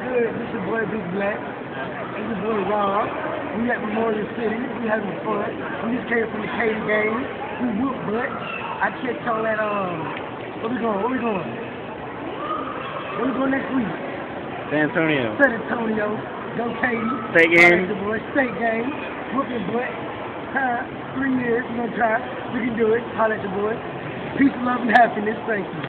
good? This your boy Big Black. This your boy Rob. We at Memorial City. We having fun. We just came from the Katy game. We whoop butt. I checked y'all at where we going? Where we going? Where we going next week? San Antonio. San Antonio. Go Katy. State game. The boy. State game. Whooping butt. 3 years. We gonna try. We can do it. Holla at the boy. Peace, love, and happiness. Thank you.